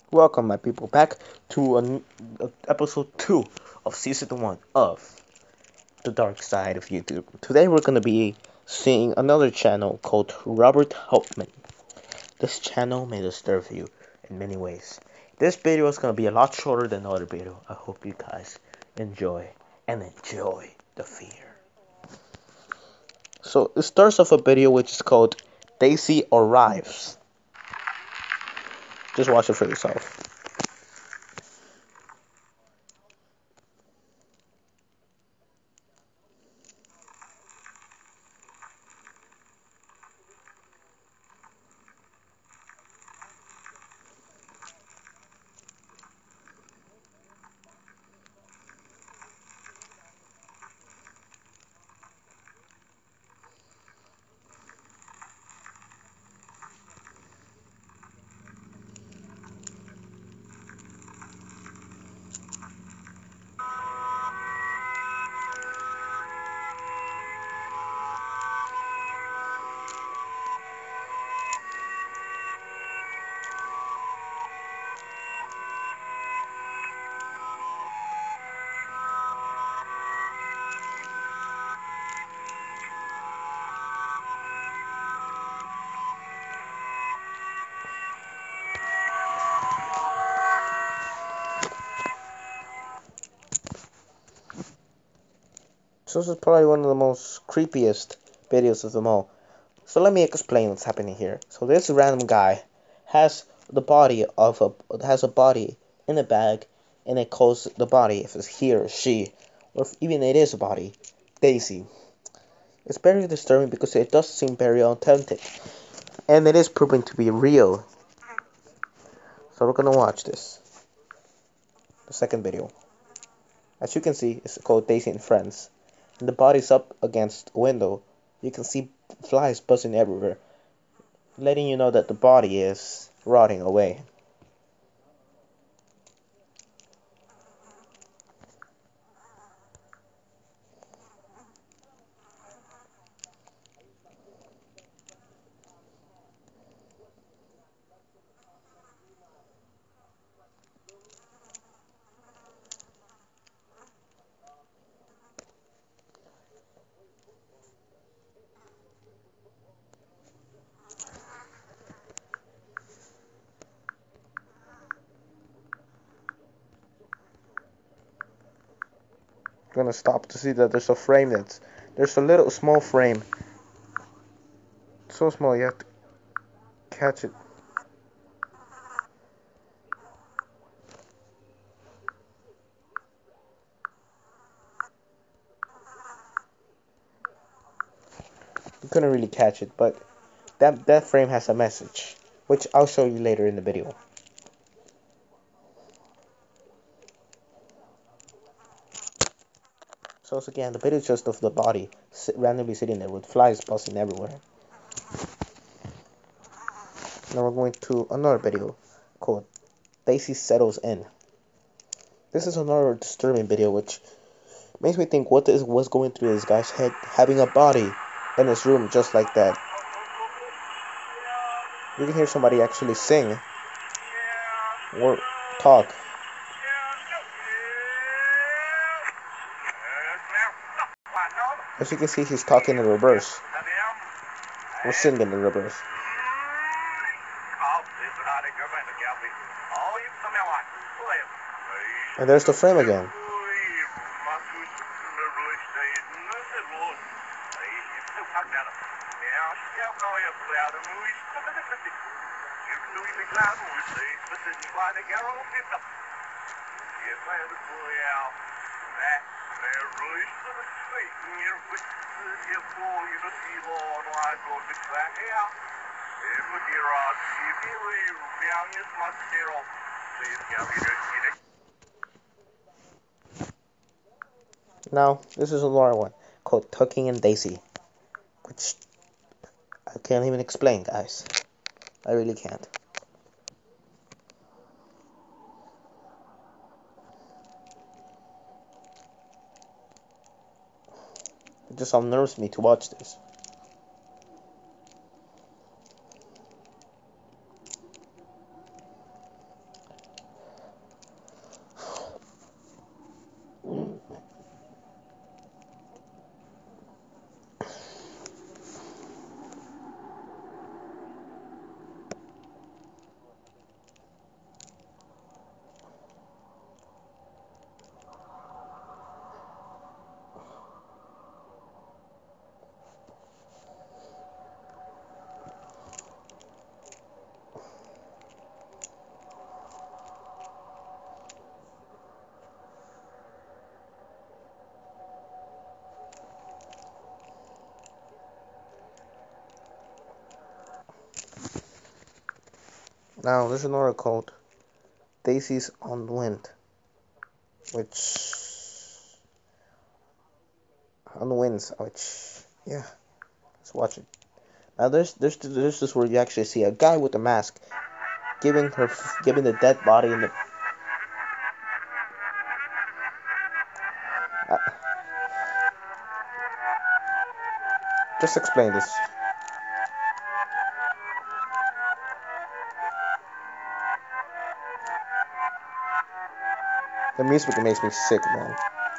Welcome, my people, back to episode 2 of season 1 of The Dark Side of YouTube. Today we're going to be seeing another channel called Robert Helpman. This channel may disturb you in many ways. This video is going to be a lot shorter than the other video. I hope you guys enjoy and enjoy the fear. So it starts off a video which is called Daisy Arrives. Just watch it for yourself. So this is probably one of the most creepiest videos of them all. So let me explain what's happening here. So this random guy has the body of a body in a bag, and it calls the body, if it's he or she, or if even it is a body, Daisy. It's very disturbing because it does seem very authentic, and it is proven to be real. So we're gonna watch this, the second video. As you can see, it's called Daisy and Friends, and the body's up against a window. You can see flies buzzing everywhere, letting you know that the body is rotting away. I'm gonna stop to see that there's a frame there's a little small frame. So small you have to catch it. You couldn't really catch it, but that frame has a message, which I'll show you later in the video. So again, the video is just of the body randomly sitting there with flies buzzing everywhere. Now we're going to another video called Daisy Settles In. This is another disturbing video which makes me think what's going through this guy's head, having a body in his room just like that. You can hear somebody actually sing or talk. As you can see, he's talking in reverse, or singing in reverse. And there's the frame again. Now, this is another one called Tucking and Daisy, which I can't even explain, guys. I really can't. It just unnerves me to watch this. Now there's another called Daisies on the Wind, which on the winds, which yeah, let's watch it. Now there's this where you actually see a guy with a mask giving the dead body in the. Uh, just explain this. The music makes me sick, man.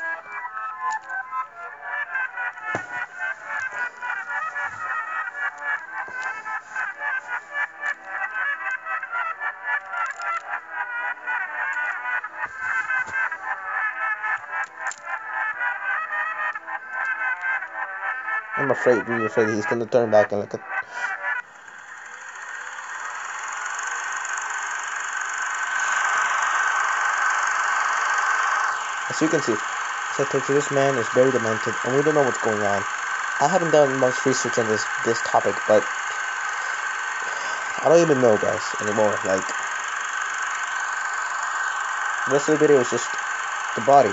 I'm afraid, really afraid he's gonna turn back and look at. As you can see, so this man is very demented, and we don't know what's going on. I haven't done much research on this topic, but I don't even know, guys, anymore. Like, the rest of the video is just the body.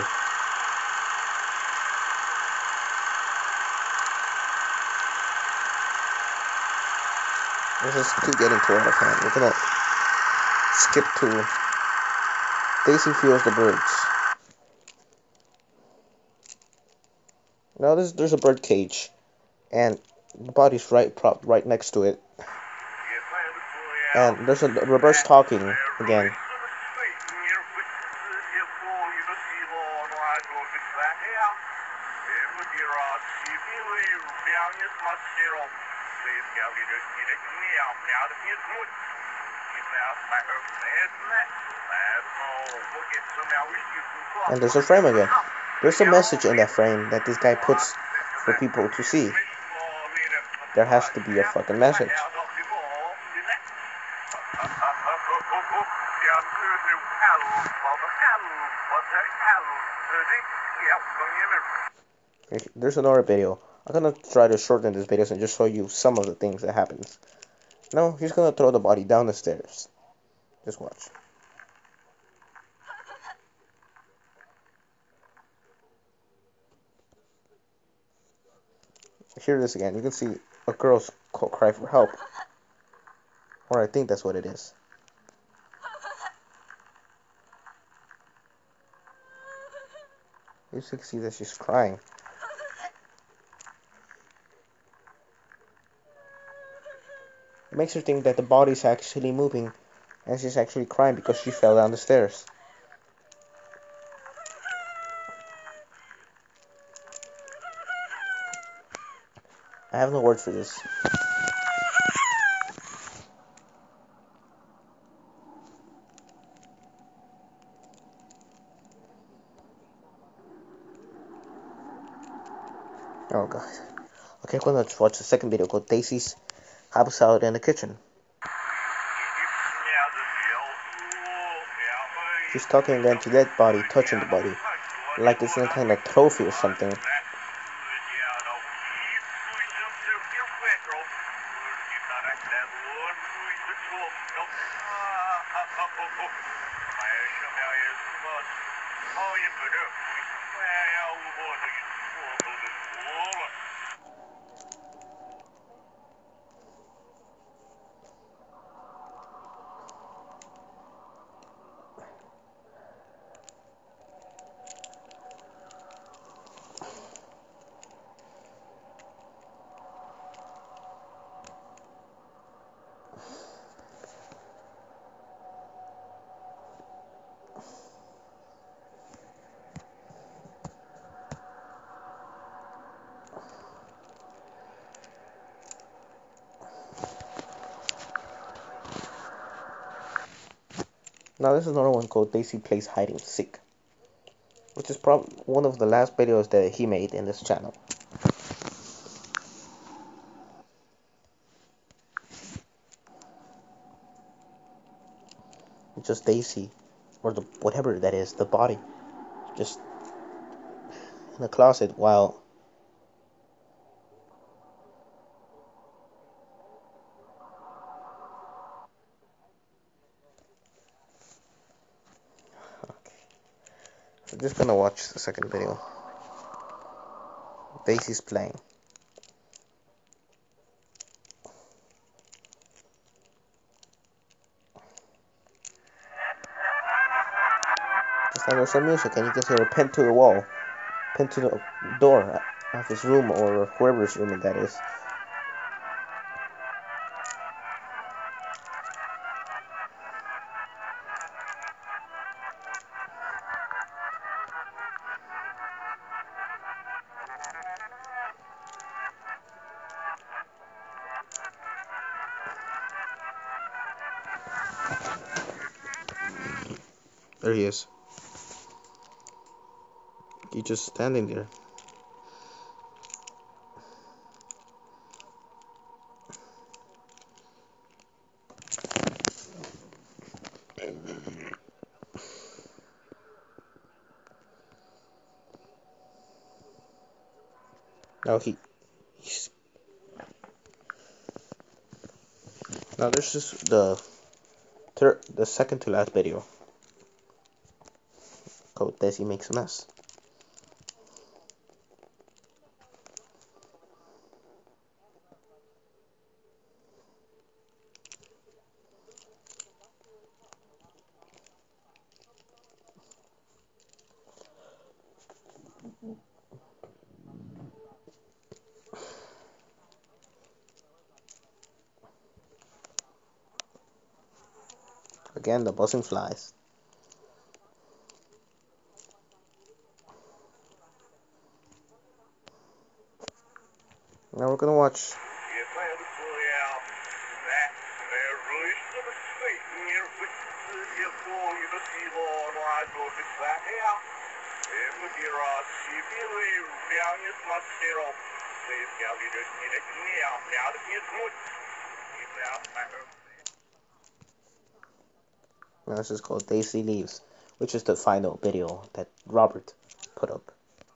This is keep getting too out of hand. We're gonna skip to Daisy Feels the Birds. Now there's a bird cage, and the body's right next to it. And there's a reverse talking again. And there's a frame again. There's a message in that frame that this guy puts for people to see. There has to be a fucking message. There's another video. I'm gonna try to shorten this video and just show you some of the things that happens. No, he's gonna throw the body down the stairs. Just watch. Here it is again. You can see a girl's cry for help. Or I think that's what it is. You can see that she's crying. It makes her think that the body's actually moving, and she's actually crying because she fell down the stairs. I have no words for this. Oh god. Okay, we're gonna watch the second video called Daisy's House Out in the Kitchen. She's talking again to that body, touching the body, like it's some kind of trophy or something. Now this is another one called Daisy Plays Hide and Seek, which is probably one of the last videos that he made in this channel. It's just Daisy, or the whatever that is, the body, just in the closet while So just gonna watch the second video. Daisy's playing. Just now there's some music and you can hear her pinned to the wall. Pinned to the door of his room or whoever's room that is. There he is. He's just standing there. Now now this is the second to last video. Called Daisy Makes a Mess. Again, the buzzing flies. Now we're gonna watch. Now this is called Daisy Leaves, which is the final video that Robert put up.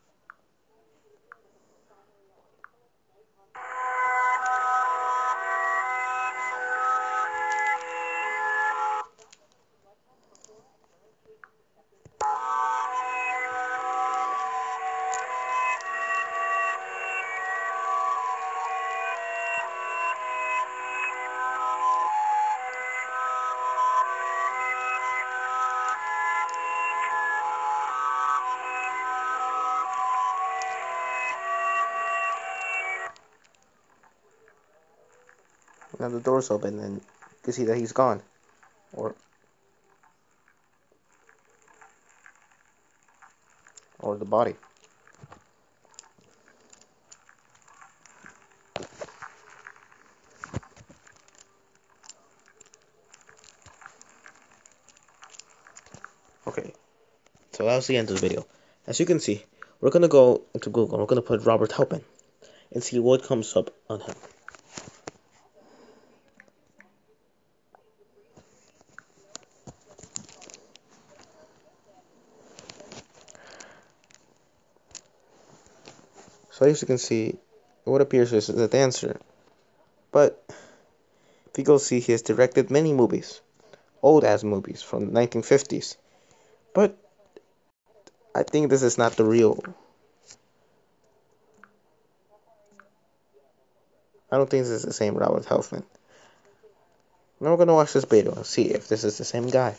Now the door's open and you can see that he's gone. Or the body. Okay, so that was the end of the video. As you can see, we're gonna go into Google and we're gonna put Robert Halpin and see what comes up on him. So as you can see, what appears is a dancer. But if you go see, he has directed many movies, old ass movies from the 1950s. But I think this is not the real. I don't think this is the same Robert Halpin. Now we're gonna watch this video and see if this is the same guy.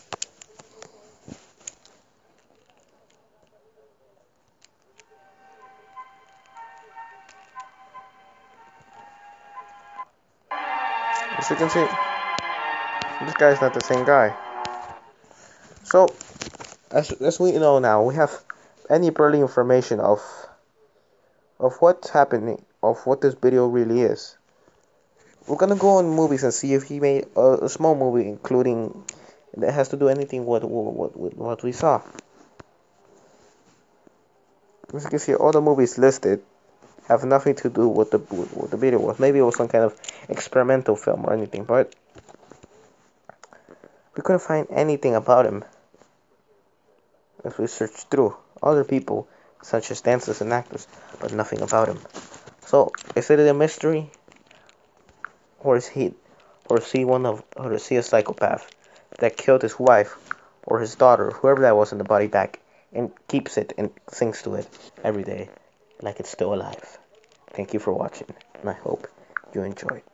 As you can see, this guy's not the same guy. So, as we know now, we have any early information of what's happening, of what this video really is. We're gonna go on movies and see if he made a small movie, including that has to do anything with what we saw. As you can see, all the movies listed have nothing to do with what the video was. Maybe it was some kind of experimental film or anything, but we couldn't find anything about him as we searched through other people, such as dancers and actors, but nothing about him. So, is it a mystery, or is he a psychopath that killed his wife or his daughter, whoever that was in the body bag, and keeps it and sings to it every day like it's still alive. Thank you for watching, and I hope you enjoyed.